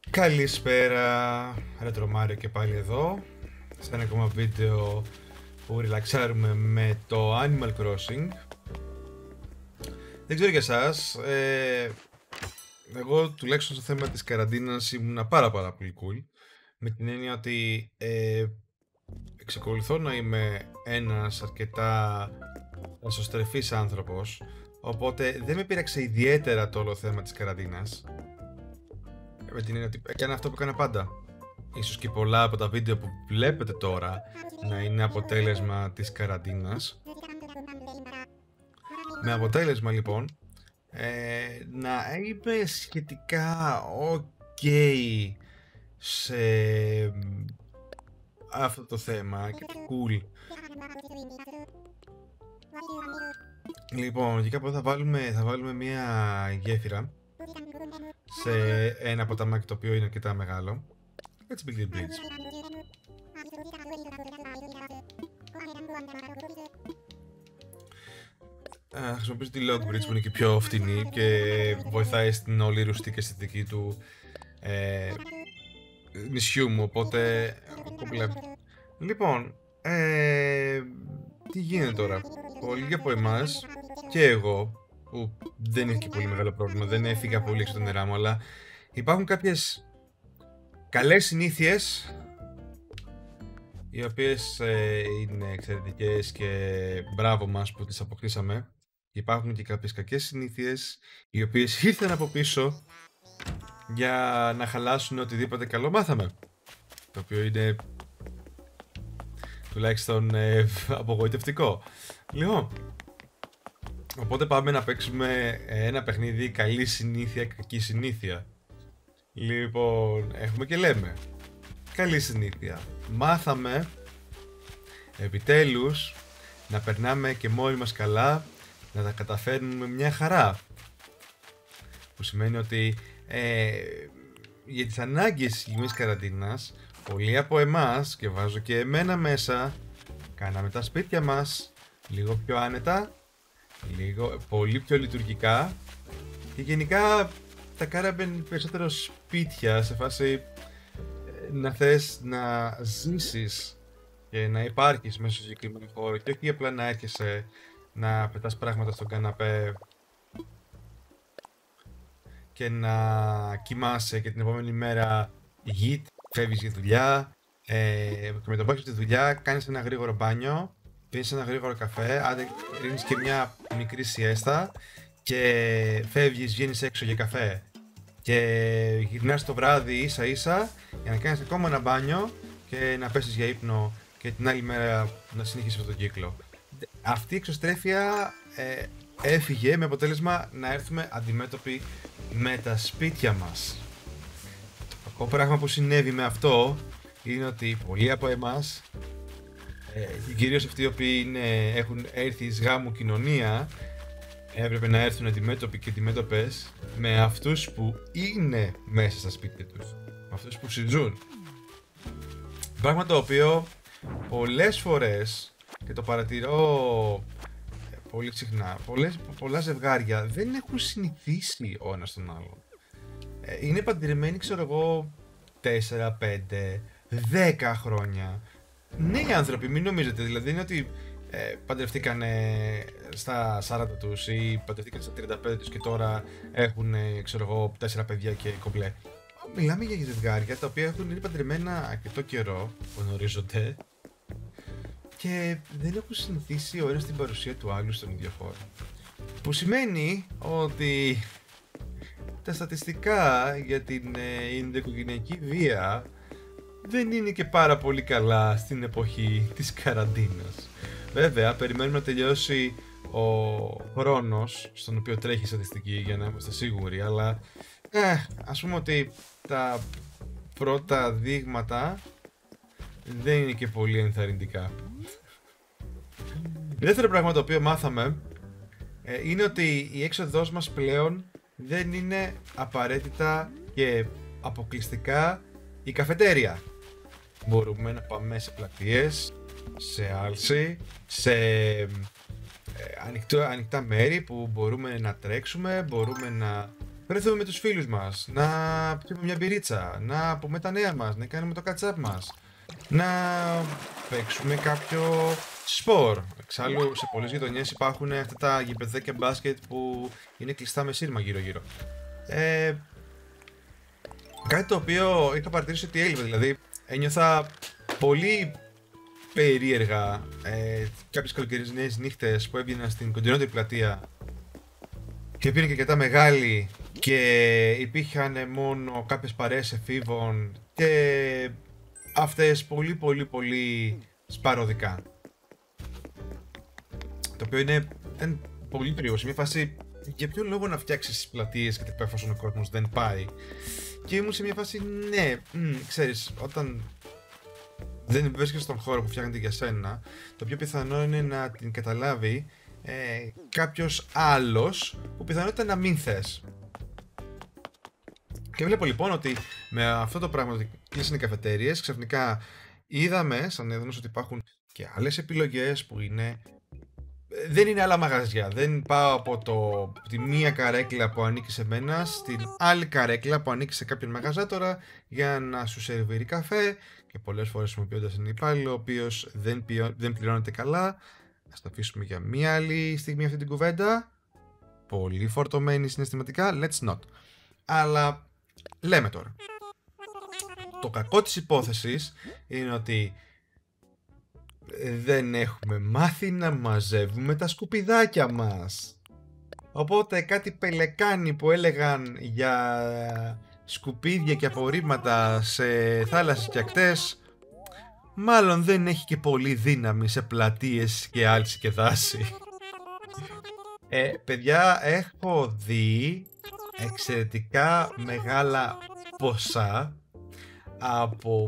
Καλησπέρα, Retro Mario και πάλι εδώ σε ένα ακόμα βίντεο που ριλαξάρουμε με το Animal Crossing. Δεν ξέρω για εσάς, εγώ τουλάχιστον στο θέμα της καραντίνας ήμουν πάρα πολύ cool, με την έννοια ότι εξακολουθώ να είμαι ένας αρκετά εσωστρεφής άνθρωπος, οπότε δεν με πείραξε ιδιαίτερα το όλο θέμα της καραντίνας. Με την έννοια ότι έκανα αυτό που έκανα πάντα. Ίσως και πολλά από τα βίντεο που βλέπετε τώρα να είναι αποτέλεσμα της καραντίνας. Με αποτέλεσμα λοιπόν να είμαι σχετικά ok σε αυτό το θέμα και cool. Λοιπόν, και κάπου θα βάλουμε μια γέφυρα σε ένα ποταμάκι το οποίο είναι αρκετά μεγάλο. Let's build the bridge. Χρησιμοποιήσω τη log bridge που είναι και πιο φτηνή και βοηθάει στην όλη ρουστική αισθητική του νησιού μου, οπότε λοιπόν, τι γίνεται τώρα? Πολλοί από εμάς και εγώ, που δεν έχει και πολύ μεγάλο πρόβλημα, δεν έφυγα πολύ έξω τα νερά μου, αλλά υπάρχουν κάποιες καλές συνήθειες οι οποίες είναι εξαιρετικές και μπράβο μας που τις αποκτήσαμε. Υπάρχουν και κάποιες κακές συνήθειες οι οποίες ήρθαν από πίσω για να χαλάσουν οτιδήποτε καλό μάθαμε, το οποίο είναι τουλάχιστον απογοητευτικό. Λοιπόν, οπότε πάμε να παίξουμε ένα παιχνίδι καλή συνήθεια, κακή συνήθεια. Λοιπόν, έχουμε και λέμε. Καλή συνήθεια. Μάθαμε επιτέλους να περνάμε και μόνοι μας καλά, να τα καταφέρνουμε μια χαρά. Που σημαίνει ότι για τις ανάγκες της συγκεκριμένης καραντίνας, πολλοί από εμάς, και βάζω και εμένα μέσα, κάναμε τα σπίτια μας λίγο πιο άνετα, πολύ πιο λειτουργικά και γενικά τα κάναμε περισσότερο σπίτια, σε φάση να θες να ζήσεις και να υπάρχεις μέσα στο συγκεκριμένο χώρο και όχι απλά να έρχεσαι να πετάς πράγματα στον καναπέ και να κοιμάσαι και την επόμενη μέρα γιτ, φεύγεις για δουλειά και με το πας στη δουλειά κάνεις ένα γρήγορο μπάνιο, πίνεις ένα γρήγορο καφέ, άντε ρίχνεις και μια μικρή σιέστα και φεύγεις, βγαίνεις έξω για καφέ και γυρνάς το βράδυ ίσα ίσα για να κάνεις ακόμα ένα μπάνιο και να πέσεις για ύπνο και την άλλη μέρα να συνεχίσεις αυτόν τον κύκλο. Αυτή η εξωστρέφεια έφυγε με αποτέλεσμα να έρθουμε αντιμέτωποι με τα σπίτια μας. Το κακό πράγμα που συνέβη με αυτό είναι ότι πολλοί από εμάς, κυρίως αυτοί οι οποίοι έχουν έρθει εις γάμου κοινωνία, έπρεπε να έρθουν αντιμέτωποι και αντιμέτωπες με αυτούς που είναι μέσα στα σπίτια τους, με αυτούς που συζούν. Πράγμα το οποίο πολλές φορές, και το παρατηρώ πολύ συχνά, πολλά ζευγάρια δεν έχουν συνηθίσει ο ένας τον άλλο. Είναι παντρεμένοι, ξέρω εγώ, 4, 5, 10 χρόνια. Νέοι άνθρωποι, μην νομίζετε, δηλαδή είναι ότι παντρευτήκανε στα 40 τους ή παντρευτήκανε στα 35 τους και τώρα έχουν, ξέρω εγώ, 4 παιδιά και κομπλέ. Μιλάμε για ζευγάρια τα οποία είναι παντρεμένα αρκετό καιρό, γνωρίζονται και δεν έχουν συνηθίσει ο ένας την παρουσία του άλλου στον ίδιο χώρο. Που σημαίνει ότι τα στατιστικά για την ενδοοικογενειακή βία δεν είναι και πάρα πολύ καλά στην εποχή της καραντίνας. Βέβαια, περιμένουμε να τελειώσει ο χρόνος στον οποίο τρέχει η στατιστική για να είμαστε σίγουροι, αλλά ας πούμε ότι τα πρώτα δείγματα δεν είναι και πολύ ενθαρρυντικά. Δεύτερο πράγμα το οποίο μάθαμε είναι ότι η έξοδός μας πλέον δεν είναι απαραίτητα και αποκλειστικά η καφετέρια. Μπορούμε να πάμε σε πλατείες, σε άλση, σε ανοιχτά μέρη που μπορούμε να τρέξουμε, μπορούμε να βρεθούμε με τους φίλους μας, να πιούμε μια μπυρίτσα, να πούμε τα νέα μας, να κάνουμε το catch-up μας, να παίξουμε κάποιο σπορ. Εξάλλου σε πολλές γειτονιές υπάρχουν αυτά τα γηπεδάκια μπάσκετ που είναι κλειστά με σύρμα γύρω-γύρω. Κάτι το οποίο είχα παρατηρήσει ότι έλειπε, δηλαδή ένιωθα πολύ περίεργα κάποιες καλοκαιρινές νύχτες που έβγαινα στην κοντινότερη πλατεία και πήρε και αρκετά μεγάλη και υπήρχαν μόνο κάποιες παρέες εφήβων και αυτές πολύ σπαροδικά. Το οποίο είναι πολύ περίεργο. Σε μια φάση, για ποιο λόγο να φτιάξεις πλατείες και τέτοια εφόσον ο κόσμος δεν πάει. Και ήμουν σε μια φάση, ναι, ξέρεις, όταν δεν βρίσκεσαι στον χώρο που φτιάχνεται για σένα, το πιο πιθανό είναι να την καταλάβει κάποιος άλλος που πιθανότητα να μην θες. Και βλέπω λοιπόν ότι με αυτό το πράγμα ότι κλείσανε οι καφετέριες, ξαφνικά είδαμε σαν έδωνος ότι υπάρχουν και άλλες επιλογές που είναι... Δεν είναι άλλα μαγαζιά, δεν πάω από τη μία καρέκλα που ανήκει σε μένα στην άλλη καρέκλα που ανήκει σε κάποιον μαγαζάτορα για να σου σερβίρει καφέ και πολλές φορές χρησιμοποιώντας έναν υπάλληλο ο οποίος δεν πληρώνεται καλά. Ας το αφήσουμε για μία άλλη στιγμή αυτή την κουβέντα. Πολύ φορτωμένη συναισθηματικά, let's not. Αλλά λέμε τώρα. Το κακό της υπόθεσης είναι ότι δεν έχουμε μάθει να μαζεύουμε τα σκουπιδάκια μας. Οπότε κάτι πελεκάνοι που έλεγαν για σκουπίδια και απορρίμματα σε θάλασσες και ακτές, μάλλον δεν έχει και πολύ δύναμη σε πλατείες και άλυση και δάση. Παιδιά, έχω δει εξαιρετικά μεγάλα ποσά από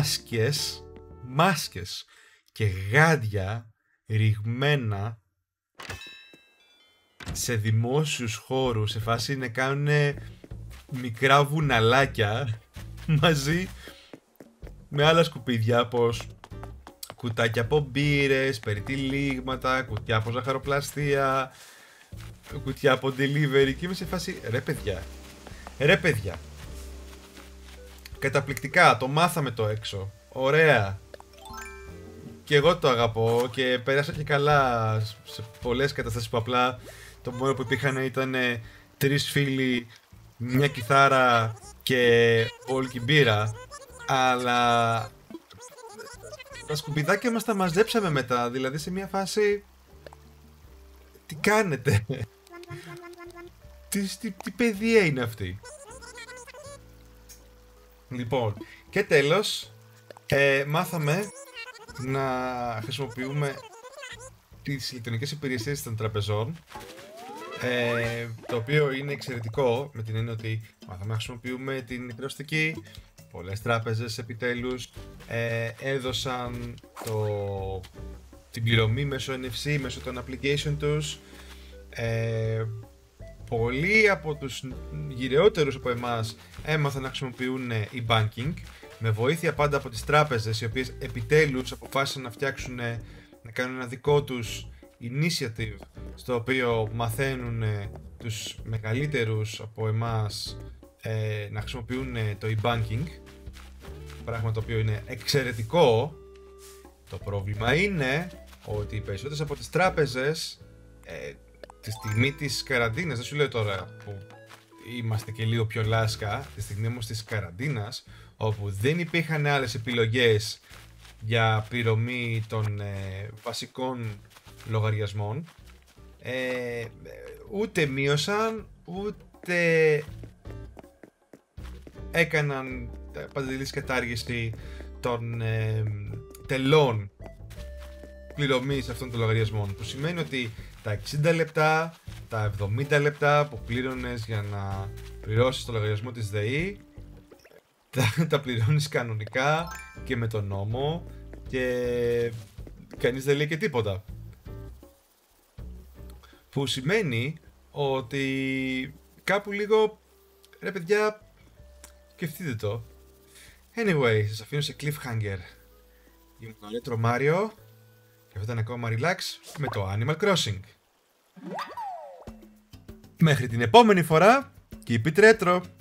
μάσκες και γάντια ρηγμένα σε δημόσιους χώρους, σε φάση να κάνουν μικρά βουναλάκια μαζί με άλλα σκουπίδια, όπως κουτάκια από μπύρες, περιτυλίγματα, κουτιά από ζαχαροπλαστεία, κουτιά από delivery, και είμαι σε φάση ρε παιδιά, καταπληκτικά, το μάθαμε το έξω, ωραία. Και εγώ το αγαπώ και πέρασα και καλά σε πολλές καταστάσεις που απλά το μόνο που υπήρχαν ήταν 3 φίλοι, μια κιθάρα και όλη μπύρα. Αλλά τα σκουπιδάκια μας τα μαζέψαμε μετά, δηλαδή σε μια φάση... Τι κάνετε? Τι παιδεία είναι αυτή? Λοιπόν, και τέλος, μάθαμε να χρησιμοποιούμε τις ηλεκτρονικές υπηρεσίες των τραπεζών, το οποίο είναι εξαιρετικό με την έννοια ότι μάθαμε να χρησιμοποιούμε την χρεωστική. Πολλές τράπεζες επιτέλους έδωσαν την πληρωμή μέσω NFC, μέσω των application τους. Πολλοί από τους γυρεότερους από εμάς έμαθαν να χρησιμοποιούν e-banking, με βοήθεια πάντα από τις τράπεζες, οι οποίες επιτέλους αποφάσισαν να φτιάξουν, να κάνουν ένα δικό τους initiative, στο οποίο μαθαίνουν τους μεγαλύτερους από εμάς να χρησιμοποιούν το e-banking, πράγμα το οποίο είναι εξαιρετικό. Το πρόβλημα είναι ότι οι περισσότερες από τις τράπεζες τη στιγμή της καραντίνας, δεν σου λέω τώρα που είμαστε και λίγο πιο λάσκα, τη στιγμή όμως της καραντίνας, όπου δεν υπήρχαν άλλες επιλογές για πληρωμή των βασικών λογαριασμών, ούτε μείωσαν ούτε έκαναν παντελής κατάργηση των τελών πληρωμής αυτών των λογαριασμών, που σημαίνει ότι τα 60 λεπτά, τα 70 λεπτά που πλήρωνες για να πληρώσεις το λογαριασμό της ΔΕΗ, τα πληρώνεις κανονικά και με τον νόμο και κανείς δεν λέει και τίποτα. Που σημαίνει ότι κάπου λίγο, ρε παιδιά, σκεφτείτε το. Anyway, σας αφήνω σε cliffhanger. Ήμουν ο Retro Mario και αυτό ήταν ακόμα relax με το Animal Crossing. Μέχρι την επόμενη φορά, Keep it retro!